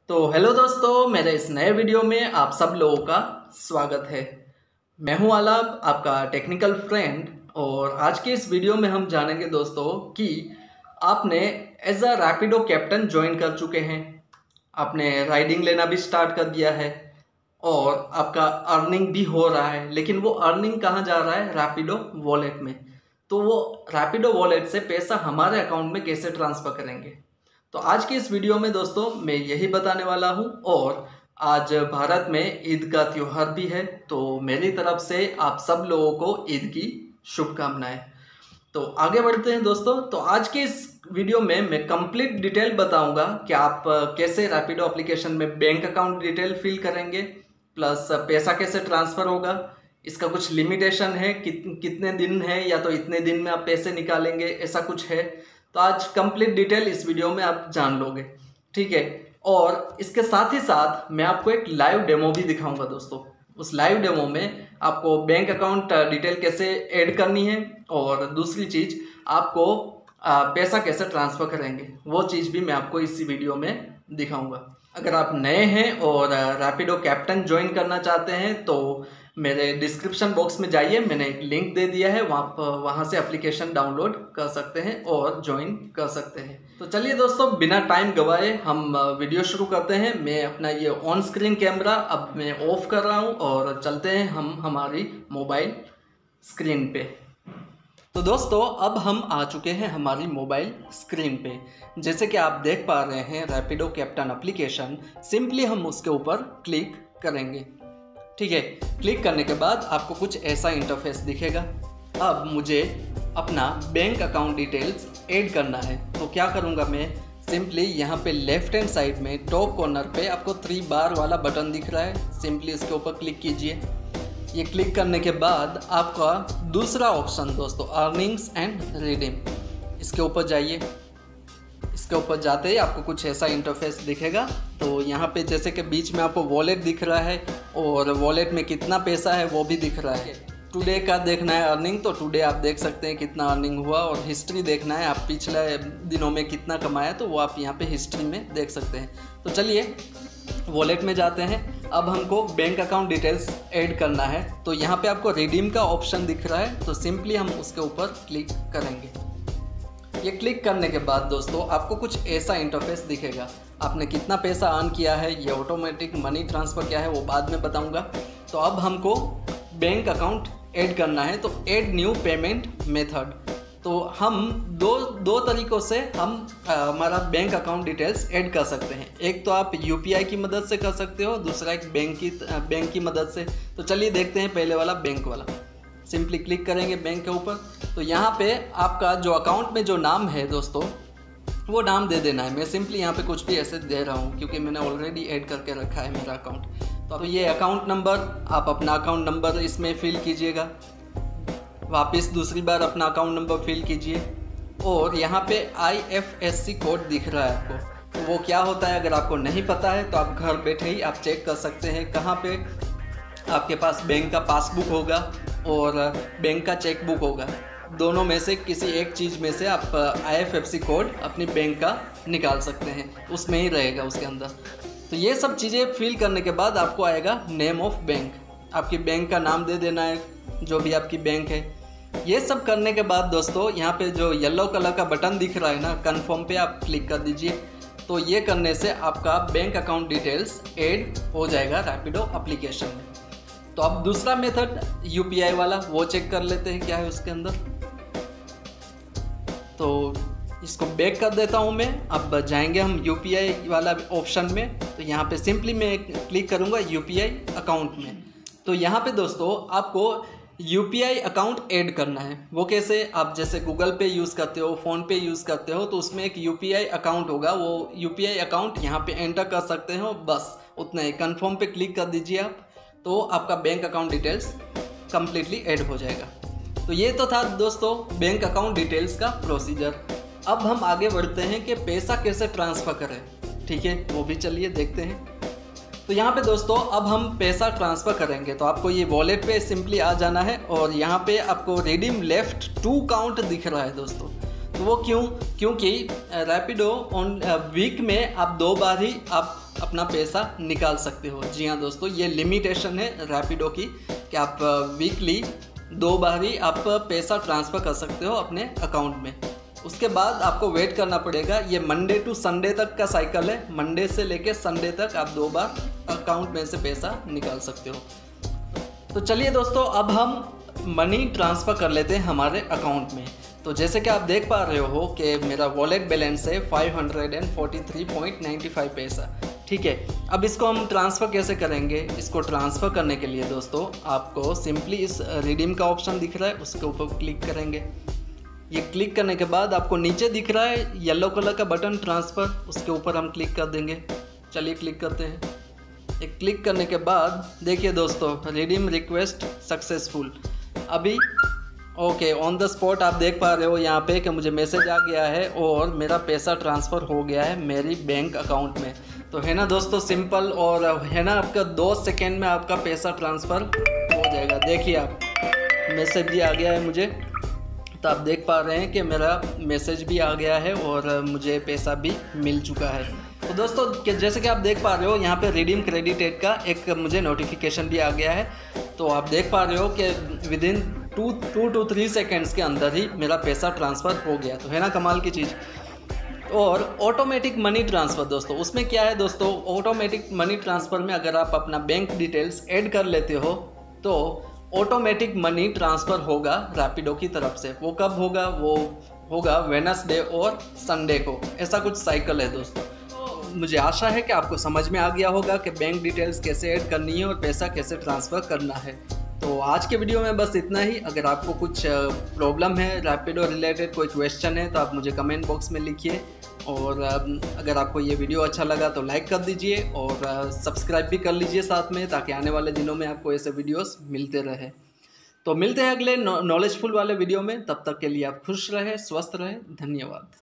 तो हेलो दोस्तों, मेरे इस नए वीडियो में आप सब लोगों का स्वागत है। मैं हूं आलाप, आपका टेक्निकल फ्रेंड। और आज के इस वीडियो में हम जानेंगे दोस्तों कि आपने as a Rapido captain join कर चुके हैं, आपने राइडिंग लेना भी स्टार्ट कर दिया है और आपका अर्निंग भी हो रहा है। लेकिन वो अर्निंग कहाँ जा रहा है? रैपिडो वॉलेट में। तो वो रैपिडो वॉलेट से पैसा हमारे अकाउंट में कैसे ट्रांसफ़र करेंगे, तो आज की इस वीडियो में दोस्तों मैं यही बताने वाला हूं। और आज भारत में ईद का त्यौहार भी है, तो मेरी तरफ से आप सब लोगों को ईद की शुभकामनाएं। तो आगे बढ़ते हैं दोस्तों। तो आज के इस वीडियो में मैं कंप्लीट डिटेल बताऊंगा कि आप कैसे रैपिडो एप्लीकेशन में बैंक अकाउंट डिटेल फिल करेंगे, प्लस पैसा कैसे ट्रांसफ़र होगा, इसका कुछ लिमिटेशन है, कितने दिन है या तो इतने दिन में आप पैसे निकालेंगे, ऐसा कुछ है। तो आज कंप्लीट डिटेल इस वीडियो में आप जान लोगे, ठीक है। और इसके साथ ही साथ मैं आपको एक लाइव डेमो भी दिखाऊंगा दोस्तों। उस लाइव डेमो में आपको बैंक अकाउंट डिटेल कैसे ऐड करनी है और दूसरी चीज़ आपको पैसा कैसे ट्रांसफ़र करेंगे, वो चीज़ भी मैं आपको इसी वीडियो में दिखाऊंगा। अगर आप नए हैं और रैपिडो कैप्टन ज्वाइन करना चाहते हैं तो मेरे डिस्क्रिप्शन बॉक्स में जाइए, मैंने एक लिंक दे दिया है, वहाँ से एप्लीकेशन डाउनलोड कर सकते हैं और ज्वाइन कर सकते हैं। तो चलिए दोस्तों, बिना टाइम गवाए हम वीडियो शुरू करते हैं। मैं अपना ये ऑन स्क्रीन कैमरा अब मैं ऑफ कर रहा हूँ और चलते हैं हम हमारी मोबाइल स्क्रीन पे। तो दोस्तों अब हम आ चुके हैं हमारी मोबाइल स्क्रीन पे। जैसे कि आप देख पा रहे हैं रैपिडो कैप्टन एप्लीकेशन, सिंपली हम उसके ऊपर क्लिक करेंगे, ठीक है। क्लिक करने के बाद आपको कुछ ऐसा इंटरफेस दिखेगा। अब मुझे अपना बैंक अकाउंट डिटेल्स ऐड करना है, तो क्या करूँगा मैं, सिंपली यहाँ पे लेफ्ट हैंड साइड में टॉप कॉर्नर पे आपको 3 बार वाला बटन दिख रहा है, सिंपली इसके ऊपर क्लिक कीजिए। ये क्लिक करने के बाद आपका दूसरा ऑप्शन दोस्तों अर्निंग्स एंड रिडीम, इसके ऊपर जाइए। इसके ऊपर जाते ही आपको कुछ ऐसा इंटरफेस दिखेगा। तो यहाँ पे जैसे कि बीच में आपको वॉलेट दिख रहा है और वॉलेट में कितना पैसा है वो भी दिख रहा है। टुडे का देखना है अर्निंग, तो टुडे आप देख सकते हैं कितना अर्निंग हुआ, और हिस्ट्री देखना है आप पिछले दिनों में कितना कमाया, तो वो आप यहाँ पे हिस्ट्री में देख सकते हैं। तो चलिए वॉलेट में जाते हैं। अब हमको बैंक अकाउंट डिटेल्स ऐड करना है, तो यहाँ पे आपको रिडीम का ऑप्शन दिख रहा है, तो सिंपली हम उसके ऊपर क्लिक करेंगे। ये क्लिक करने के बाद दोस्तों आपको कुछ ऐसा इंटरफेस दिखेगा। आपने कितना पैसा अर्न किया है, ये ऑटोमेटिक मनी ट्रांसफ़र क्या है वो बाद में बताऊंगा। तो अब हमको बैंक अकाउंट ऐड करना है, तो ऐड न्यू पेमेंट मेथड। तो हम दो तरीक़ों से हम हमारा बैंक अकाउंट डिटेल्स ऐड कर सकते हैं। एक तो आप यूपीआई की मदद से कर सकते हो, दूसरा एक बैंक की मदद से। तो चलिए देखते हैं पहले वाला, बैंक वाला। सिंपली क्लिक करेंगे बैंक के ऊपर, तो यहाँ पे आपका जो अकाउंट में जो नाम है दोस्तों वो नाम दे देना है। मैं सिंपली यहाँ पे कुछ भी ऐसे दे रहा हूँ क्योंकि मैंने ऑलरेडी ऐड करके रखा है मेरा अकाउंट। तो अब ये अकाउंट नंबर, आप अपना अकाउंट नंबर इसमें फिल कीजिएगा, वापस दूसरी बार अपना अकाउंट नंबर फिल कीजिए। और यहाँ पे IFSC कोड दिख रहा है आपको, तो वो क्या होता है अगर आपको नहीं पता है तो आप घर बैठे ही आप चेक कर सकते हैं। कहाँ पे आपके पास बैंक का पासबुक होगा और बैंक का चेकबुक होगा, दोनों में से किसी एक चीज़ में से आप IFSC कोड अपनी बैंक का निकाल सकते हैं, उसमें ही रहेगा उसके अंदर। तो ये सब चीज़ें फिल करने के बाद आपको आएगा नेम ऑफ बैंक, आपकी बैंक का नाम दे देना है जो भी आपकी बैंक है। ये सब करने के बाद दोस्तों यहाँ पे जो येलो कलर का बटन दिख रहा है ना, कन्फर्म पे आप क्लिक कर दीजिए। तो ये करने से आपका बैंक अकाउंट डिटेल्स ऐड हो जाएगा रैपिडो एप्लीकेशन में। तो अब दूसरा मेथड यूपीआई वाला, वो चेक कर लेते हैं क्या है उसके अंदर। तो इसको बैक कर देता हूं मैं। अब जाएंगे हम यूपीआई वाला ऑप्शन में, तो यहाँ पे सिंपली मैं क्लिक करूँगा यूपीआई अकाउंट में। तो यहाँ पे दोस्तों आपको यूपीआई अकाउंट ऐड करना है। वो कैसे, आप जैसे गूगल पे यूज़ करते हो, फ़ोन पे यूज़ करते हो, तो उसमें एक यूपीआई अकाउंट होगा, वो यूपीआई अकाउंट यहाँ पे एंटर कर सकते हो, बस उतना ही। कन्फर्म पे क्लिक कर दीजिए आप, तो आपका bank account details completely add हो जाएगा। तो ये तो था दोस्तों बैंक अकाउंट डिटेल्स का प्रोसीजर। अब हम आगे बढ़ते हैं कि पैसा कैसे ट्रांसफ़र करें, ठीक है, वो भी चलिए देखते हैं। तो यहाँ पे दोस्तों अब हम पैसा ट्रांसफ़र करेंगे, तो आपको ये वॉलेट पे सिंपली आ जाना है और यहाँ पे आपको रिडीम लेफ्ट 2 काउंट दिख रहा है दोस्तों। तो वो क्योंकि रैपिडो ऑन वीक में आप 2 बार ही आप अपना पैसा निकाल सकते हो। जी हाँ दोस्तों, ये लिमिटेशन है रैपिडो की कि आप वीकली 2 बार ही आप पैसा ट्रांसफ़र कर सकते हो अपने अकाउंट में। उसके बाद आपको वेट करना पड़ेगा। ये मंडे टू संडे तक का साइकिल है। मंडे से लेके संडे तक आप 2 बार अकाउंट में से पैसा निकाल सकते हो। तो चलिए दोस्तों, अब हम मनी ट्रांसफ़र कर लेते हैं हमारे अकाउंट में। तो जैसे कि आप देख पा रहे हो कि मेरा वॉलेट बैलेंस है 543.95 पैसा। ठीक है, अब इसको हम ट्रांसफ़र कैसे करेंगे? इसको ट्रांसफ़र करने के लिए दोस्तों आपको सिंपली इस रिडीम का ऑप्शन दिख रहा है, उसके ऊपर क्लिक करेंगे। ये क्लिक करने के बाद आपको नीचे दिख रहा है येलो कलर का बटन ट्रांसफ़र, उसके ऊपर हम क्लिक कर देंगे। चलिए क्लिक करते हैं। एक क्लिक करने के बाद देखिए दोस्तों, रिडीम रिक्वेस्ट सक्सेसफुल। अभी ओके, ऑन द स्पॉट आप देख पा रहे हो यहाँ पे कि मुझे मैसेज आ गया है और मेरा पैसा ट्रांसफ़र हो गया है मेरी बैंक अकाउंट में। तो है ना दोस्तों सिंपल, और है ना आपका 2 सेकेंड में आपका पैसा ट्रांसफ़र हो जाएगा। देखिए आप, मैसेज भी आ गया है मुझे। तो आप देख पा रहे हैं कि मेरा मैसेज भी आ गया है और मुझे पैसा भी मिल चुका है। तो दोस्तों जैसे कि आप देख पा रहे हो यहाँ पे रिडीम क्रेडिटेड का एक मुझे नोटिफिकेशन भी आ गया है। तो आप देख पा रहे हो कि विदिन 2 to 3 सेकेंड्स के अंदर ही मेरा पैसा ट्रांसफ़र हो गया। तो है ना कमाल की चीज़। और ऑटोमेटिक मनी ट्रांसफ़र दोस्तों, उसमें क्या है दोस्तों, ऑटोमेटिक मनी ट्रांसफ़र में अगर आप अपना बैंक डिटेल्स ऐड कर लेते हो तो ऑटोमेटिक मनी ट्रांसफ़र होगा रैपिडो की तरफ से। वो कब होगा? वो होगा वेडनेसडे और संडे को। ऐसा कुछ साइकिल है दोस्तों। मुझे आशा है कि आपको समझ में आ गया होगा कि बैंक डिटेल्स कैसे ऐड करनी है और पैसा कैसे ट्रांसफ़र करना है। तो आज के वीडियो में बस इतना ही। अगर आपको कुछ प्रॉब्लम है रैपिडो रिलेटेड, कोई क्वेश्चन है, तो आप मुझे कमेंट बॉक्स में लिखिए। और अगर आपको ये वीडियो अच्छा लगा तो लाइक कर दीजिए और सब्सक्राइब भी कर लीजिए साथ में, ताकि आने वाले दिनों में आपको ऐसे वीडियोस मिलते रहे। तो मिलते हैं अगले नॉलेजफुल वाले वीडियो में। तब तक के लिए आप खुश रहें, स्वस्थ रहें। धन्यवाद।